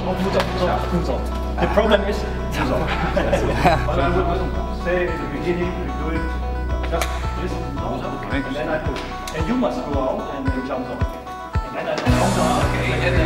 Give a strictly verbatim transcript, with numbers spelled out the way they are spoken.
The problem is but I would say in the beginning we do it just this, and then I push. And you must go out and then jump off. And then I jump off. Okay.